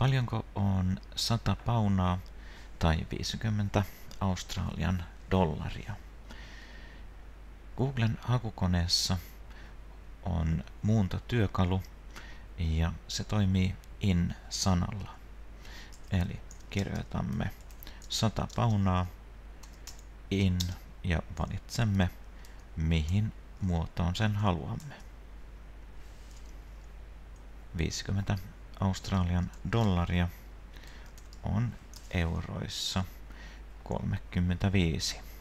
Paljonko on 100 paunaa tai 50 Australian dollaria? Googlen hakukoneessa on muuntotyökalu ja se toimii in-sanalla. Eli kirjoitamme 100 paunaa in ja valitsemme mihin muotoon sen haluamme. 50 Australian dollaria on euroissa 35.